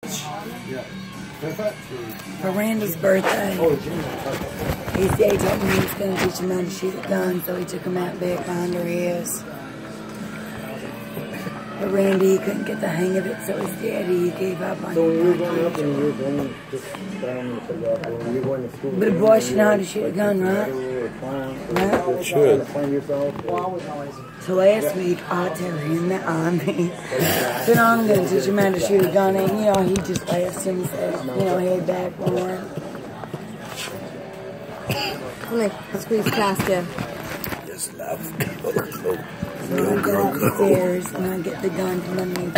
For Randall's birthday, his dad told me he was going to teach him how to shoot a gun, so he took him out back behind her house. But Randy couldn't get the hang of it, so his daddy gave up on him. So when you were growing up and you were going just down when you were going to school, but a boy should know how to shoot a gun, right? Right? Should. So last week, I tell him that I'm then I'm going to teach him how to shoot a gun, and you know, he just laughed and said, you know, head back more. I'm going to squeeze past you. Yes, love. So I go upstairs and I get the gun from underneath.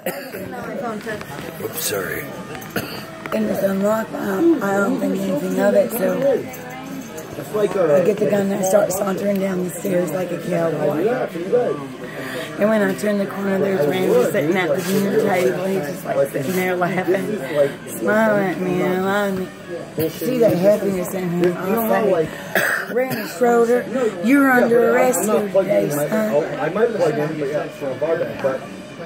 Oops, sorry. And it's unlocked, but I don't think anything of it, so I get the gun and I start sauntering down the stairs like a cowboy. And when I turn the corner, there's Randy sitting at the dinner table. He's just like sitting there laughing, smiling at me and allowing me to see that happiness in him. I'll say, Randy Schroeder, you're under arrest here today, son. I might plug in, but yeah, for a bar band, but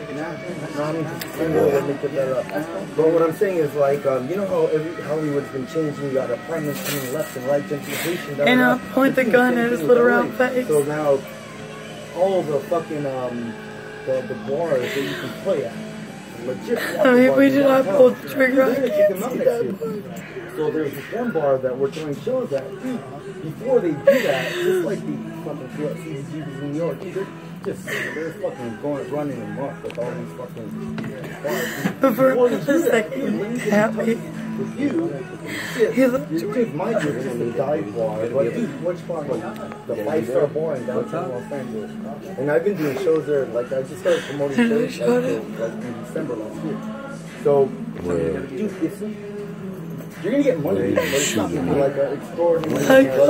but what I'm saying is like, you know how Hollywood's been changing, you got apartments coming left and right, gentrification. And I'll point the gun at his little round face. So now, all the fucking, the bars that you can play at, legit. I mean, we did not pull the trigger. I can't see that. So there's this one bar that we're doing shows at. Before they do that, just like the fucking CBGBs in New York, they're fucking running amok with all these fucking bars. But for a second, happy. With you, shit, my dude is the dive bar. Like, dude, which bar? Like, the 5-star bar in downtown Los Angeles. And I've been doing shows there. Like, I just started promoting shows like in December last year. So, dude, you're gonna get money, but it's not gonna be like an extraordinary.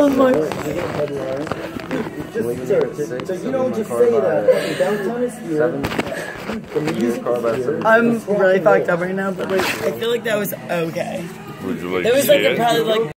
So you know, just say that downtown is here. I'm really fucked up right now, but like, I feel like that was okay. Would you like It was like probably like